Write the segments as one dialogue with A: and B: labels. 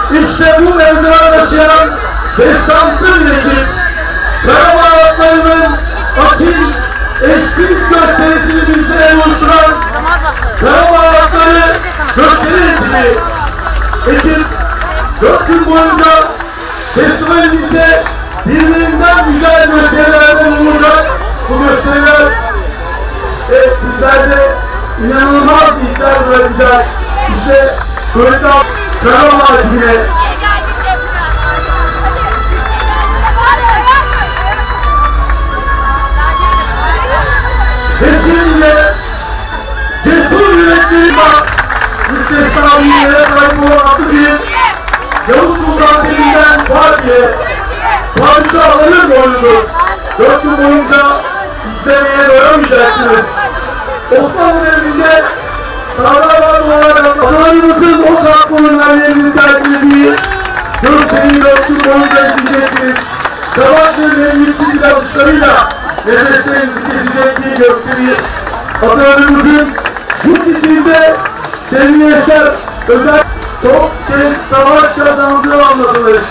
A: İşte bu mevzudan yaşayan destansı bir ekip, Karabağ atlarının asil eşlik gösterisini bizlere oluşturan Karabağ atları gösteri ekibi. Ekip 4 gün boyunca festivalimizde birbirinden güzel gösterilerde bulunacak. Bu gösteriler sizlerde inanılmaz izler bırakacak. İşte Köytan Karabağ ekibine ve şimdi de cesur yürekleri var. Müstesna bir yere sahip olan adlı bir Yavuz Sultan Selim'den Fatih'e padişahların boynudur. 4 gün boyunca izlemeye doyamayacaksınız. Osmanlı devrinde sağlar olarak atalarımızın o kalkmanın hallerini sergilediği görseli 4 gün boyunca izleyeceksiniz. Sabahların yüksek alışlarıyla nefeslerinizi kesecek bir gösteri. Atalarımızın bu stilde Sevgi Yaşar özel çok kez savaş kazandığı anlatılır.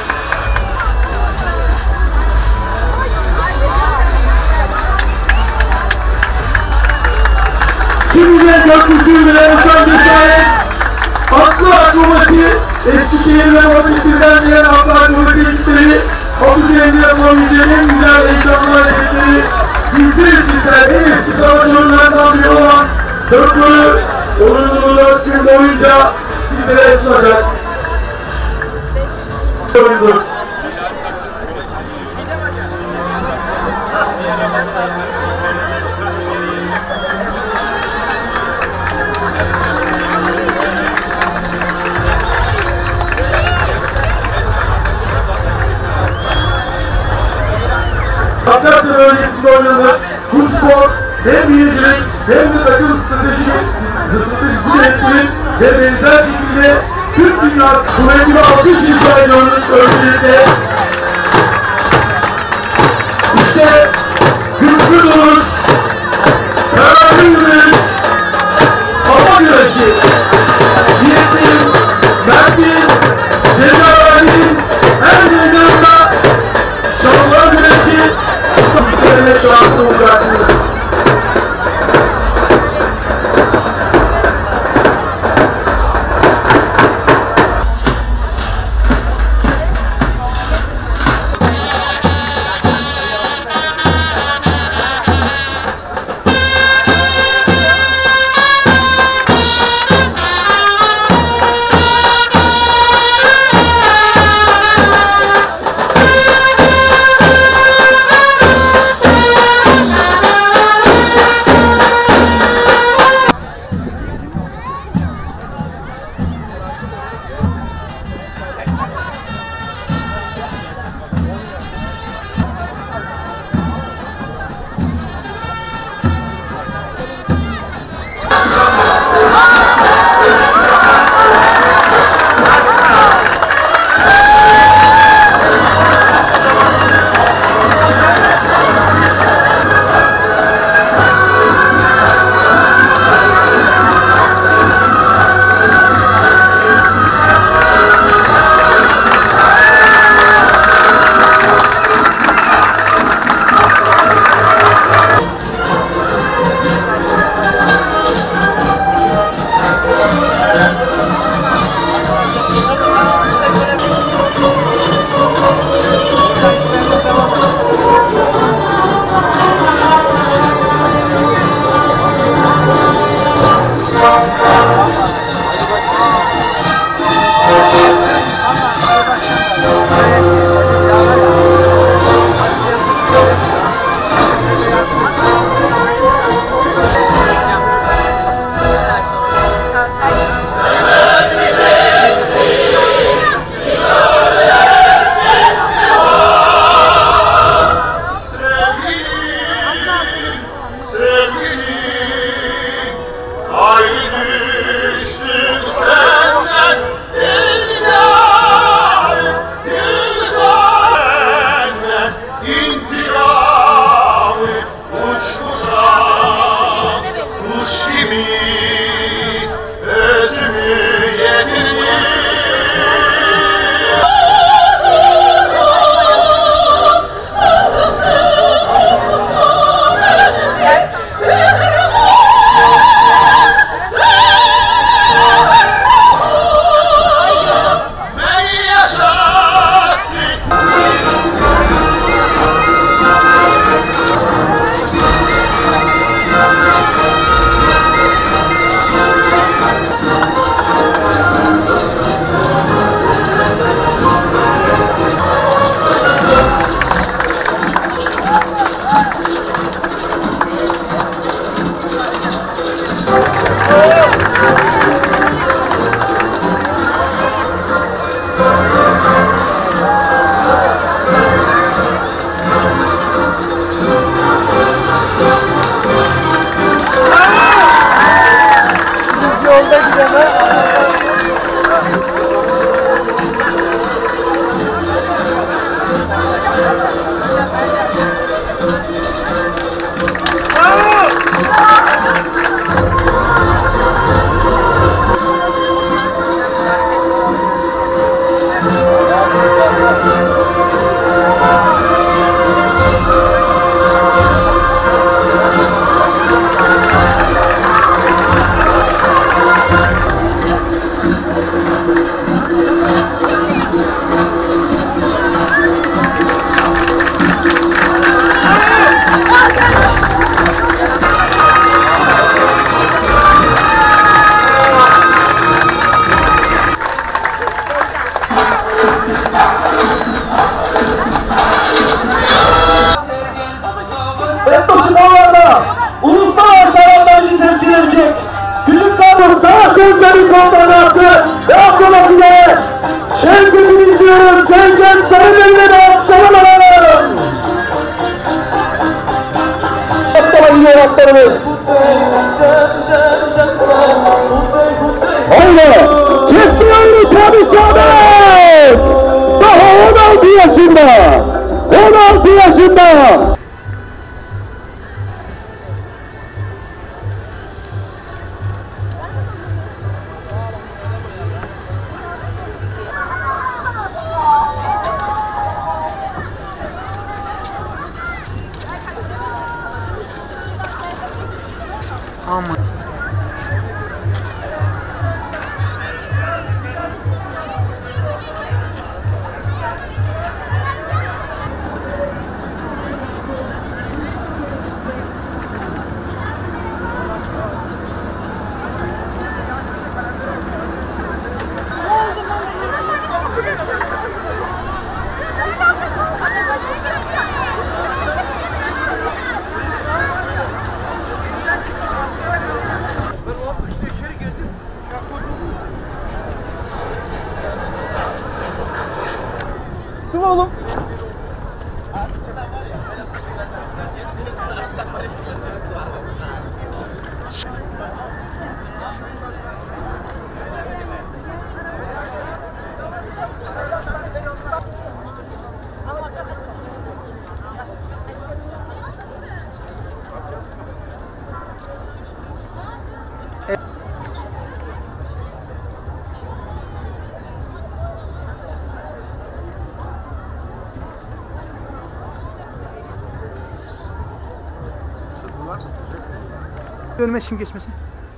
A: Şimdi de gökyüzüyle uçan cesaret, atlı akrobasi, Eskişehir ve Balıkesir'den gelen atlı akrobasi ekipleri, Hafizlerinde yapabileceğin en güzel heyecanlı hareketleri, bizler için en eski savaş oyunlarından biri olan Dörtlüğü, oyununu 4 gün boyunca sizlere sunacak. Oyundur. Aksaray'ın bölgesinde oynanır. Bu spor hem binicilik hem de takım stratejisi yönetilir ve benzer şekilde Türk dünyası kuvvetli bir alkış inşa ediyoruz öncelikle. İşte güçlü duruş, kararlı yürüyüş, hava güreşi, niyetin, mertin, cenabinin her meydanında şanlar güreşi sizlere şanslı olacaksınız.
B: hattı ve akrobatine Şevket'ini izliyoruz. Şevket Sarıbey'le de alkışlanalım. Hatta gidiyor atlarımız. Haydi. Çeşmeyenli Tabi Samet. Daha 16 yaşında. 16 yaşında.
C: Aman.
B: Dur oğlum.
C: Önüme şimdi geçmesin.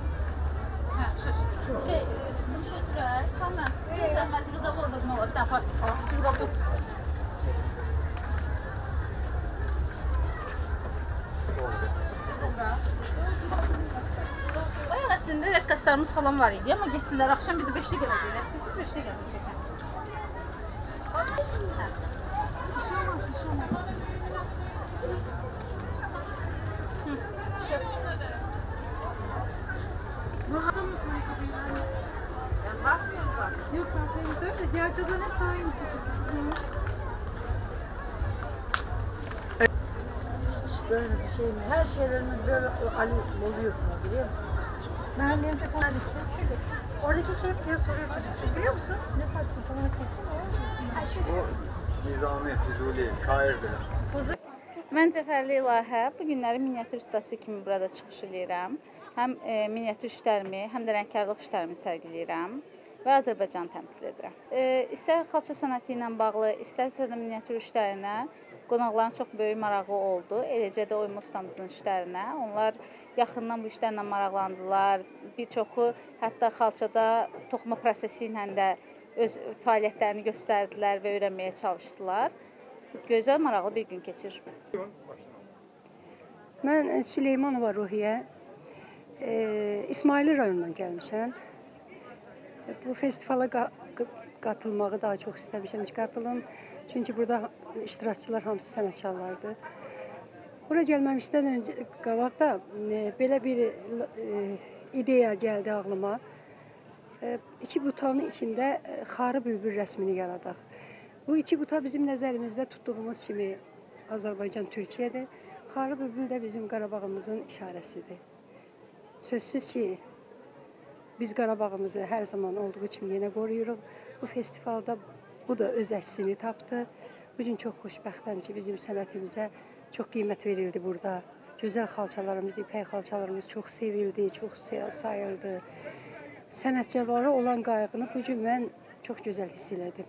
D: Bayağı aslında rəqqaslarımız falan var idi ama getdilər. Akşam bir de 5'te gələcəklər. Siz 5'te gələcəklər.
E: Yok ben seni söyleyeyim de diğer cadıların hepsi aynı şekilde.
F: Böyle bir şey mi? Her şeylerini böyle Ali bozuyorsunuz biliyor musun?
E: Ben benim telefonu düştüm. Oradaki keyif diye soruyor çocuk. Siz biliyor musunuz? Ne Fatih Sultan'ın keyfi mi?
A: O Nizami, Füzuli, şairdir.
D: Mən Cəfərli İlahə, bu günləri miniatür ustası kimi burada çıxış edirəm. Həm miniatür işlərimi, həm də rəngkarlıq işlərimi sərgiləyirəm və Azərbaycanı təmsil edirəm. İstər xalça sənəti ilə bağlı, istərsə də miniatür işlərinə qonaqların çox böyük marağı oldu. Eləcə də oyma ustamızın işlərinə. Onlar yaxından bu işlərlə maraqlandılar. Bir çoxu hətta xalçada toxuma prosesi ilə də öz fəaliyyətlərini göstərdilər və öyrənməyə çalışdılar. Gözəl, maraqlı bir gün keçir.
G: Mən Süleymanova Ruhiyyə, İsmaili rayonundan gəlmişəm. Bu festivala qatılmağı daha çox istəmişəm ki, qatılım. Çünki burada iştirakçılar hamısı sənətkarlardır. Bura gəlməmişdən öncə qabaqda belə bir ideya gəldi ağlıma. İki butanın içində xarı bülbül rəsmini yaradaq. Bu iki buta bizim nəzərimizdə tutduğumuz kimi Azərbaycan Türkiyədir. Xarı bülbül də bizim Qarabağımızın işarəsidir. Sözsüz ki, biz Qarabağımızı hər zaman olduğu kimi yenə qoruyuruq. Bu festivalda bu da öz əksini tapdı. Bu gün çox xoşbəxtəm ki, bizim sənətimizə çox qiymət verildi burada. Gözəl xalçalarımız, ipək xalçalarımız çox sevildi, çox sayıldı. Sənətkarlara olan qayğını bu gün mən çox gözəl hiss elədim.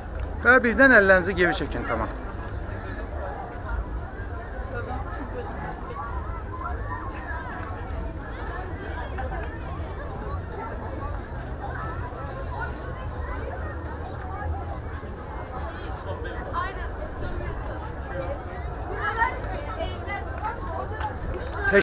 C: Ve birden ellerinizi geri çekin, tamam.